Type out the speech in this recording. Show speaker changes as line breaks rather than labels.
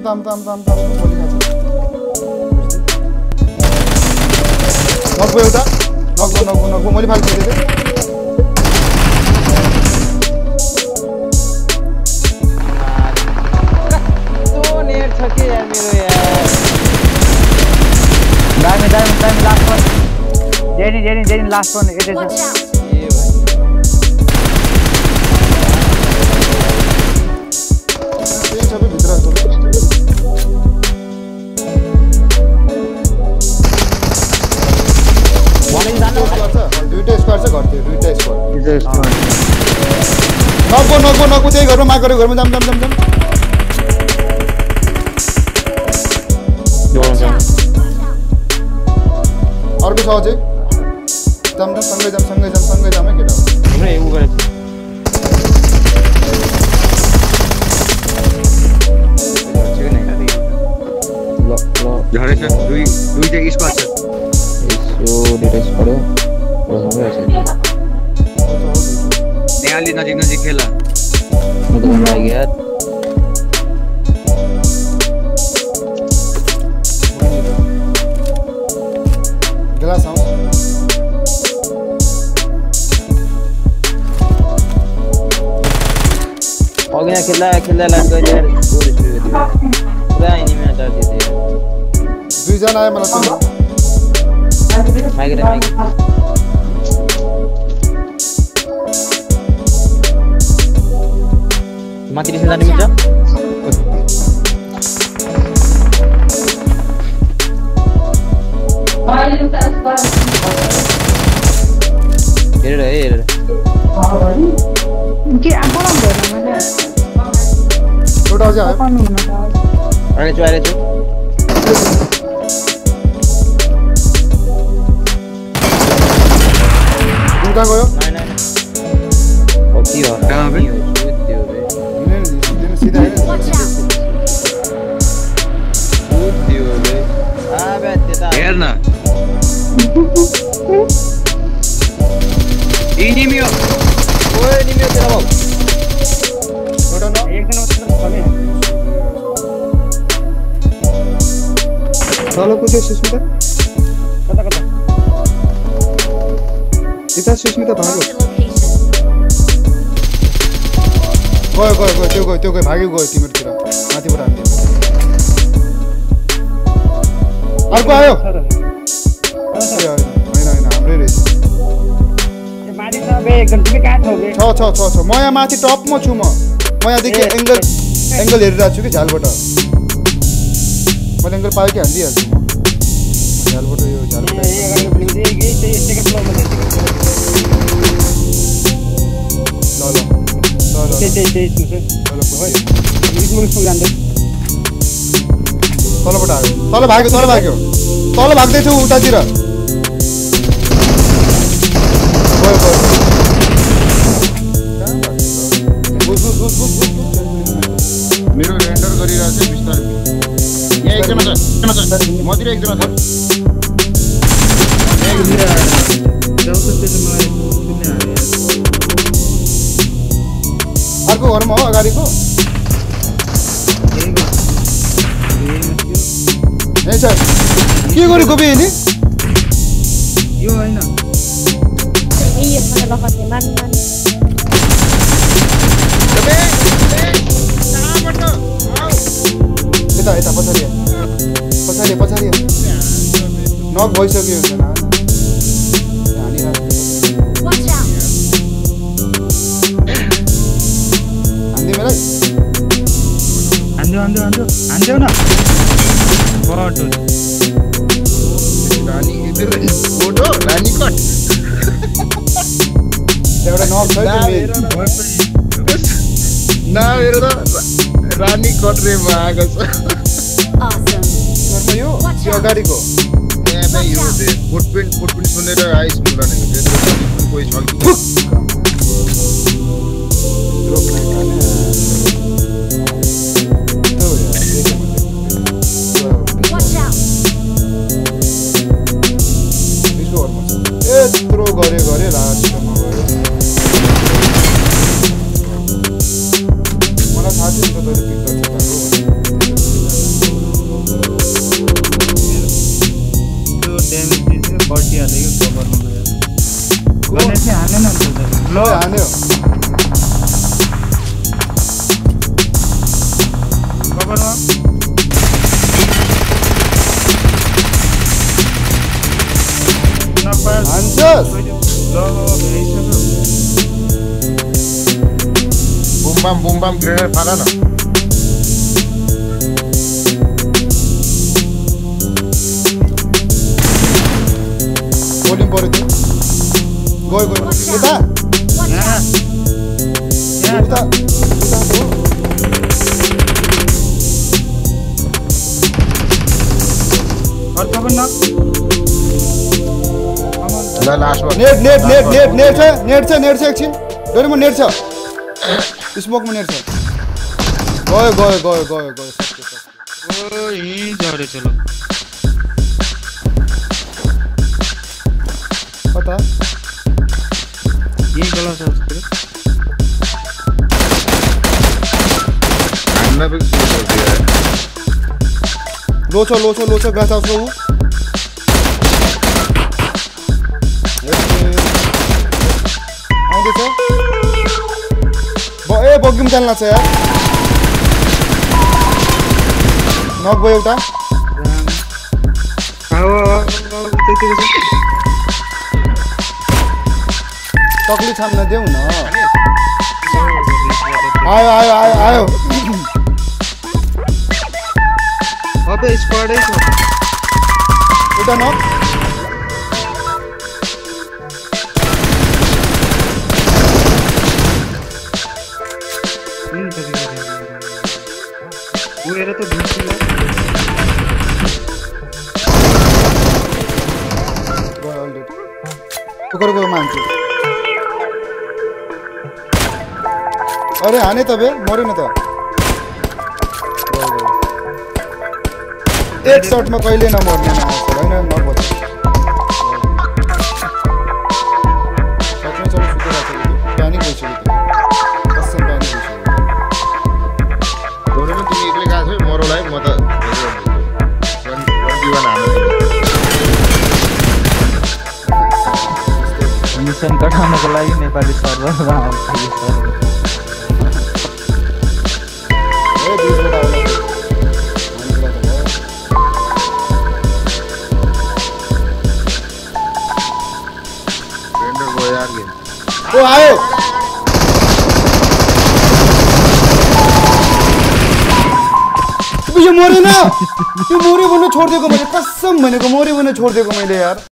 गोली खान्छ नगो एउटा नगो मैले फाल्छु दिए
तो नेट छ के यार मेरो यार
दामी लास्ट वन जेनी लास्ट वन एटे छ
ए भाइ
त्यही सबै भित्र छ
वार्निङ जानु
दुईटा स्क्वाड छ घरतिर दुईटा स्क्वाड नगो त्यही घरमा माग गरे घरमा जाम अर्को छ अझै जाम सँगै जाम है केटा
हाम्रो उ गरे ल
झरे छ दुईटा स्क्वाड छ
यो डिटेल्स पढ्यो र सँगै छ
त्यहाँ अलि नजिक खेला
म त घरमा आइगयो यार
ग्लास हाउस
अघि यहाँ खेल्दा लाइन गयो यार गोल सुरु गर्यो पुरा एनिमी अटाक दियो
दुईजना आयो मलाई
माइक माथि डिसन जाने मिल्छ हेरेर
के आम्बोला भएन मैले
एउटा अझै आयो
पाउनु हुन त
आइले छु
दुईटा गयो
नाइ कति हो
कहाँ बे
त्यो बे
सीधा
त्यो बे आ बे त्यता
हेर न एनिमी हो
ओए एनिमी तेरा बाउ
एउटा न
एकजना मात्र छ नि
तल कुद्यो सुस्मिता
कता
यता सुस्मिता भाग्यो गयो त्यो गयो भाग्यो गयो तिमीहरूतिर माथिबाट हान्दियो अर्को आयो होइन हाम्रै रहेछ
माथि छ बे एकदम तिमी कहाँ छौ बे
छ म यहाँ माथि टपमा छु म यहाँदेखि एङ्गल हेरिरहेको छु कि झालबाट मैले एङ्गल पाएँ कि हालिदिइहाल्छु म झालबाट यो तलबाट आयो तल भाग्दैछु उतातिर
मेरो रेन्डर गरिरहेको छ बिस्तारै यहाँ एकजना छ मतिर एकजना छ
अर्को घरमा हो अगाडिको ए सर के गरे गोबी नि
यो हैन
ए मलाई लखते मान
यता पछाडि नक भइसक्यो
हान्देऊ न बटो
रानी कट
एउटा नक छ
ना मेरो त रानी कट रेमा आएको छ
यो अगाडिको
यो फुटप्रिन्ट सुनेर आइस मुलानेको कोही छ
यत्रो गरे लास्टमा गयो मलाई थाहा थियो नि त तैँले पिक गर्छ
हाने न ल
हान्यो
कभरमा
हान्छस्
बुम बम ग्रेनेड फाला न
बोलिङ पर्यो त्यो गयो यता उता
ल लास्ट वन
नेट छ एकछिन डोरी म नेट छ स्मोकमा नेट छ गयो
ओ यही झरे चलो
कता
यही गला छ उसको
हान्न पनि सुरु गर्दियो
लो छ ग्रास हाउस लो आउँदैछ बग्गिम चाल्न छ यार नक भयो एउटा तक्ली छाम्न देऊ न आयो
अबे स्क्वाडै छ
एउटा नक
उएर त भिन्छु
गयो मान्छे अरे हाने त बे मर्यो न त एक शटमा कहिले नमर्ने होइन नभन्छ प्यानिक भइसक्यो कसम प्यानिक भइसक्यो
तिमी एक्लै गएको छौ मरोलाई म त 1v1 हाल्नु
मिसन कटाउनको लागि नेपाली सर्भरमा आउँछ
ओ आयो यो मरेन यो मर्यो भने छोडिदिएको मैले कसम भनेको मर्यो भने छोडिदिएको मैले यार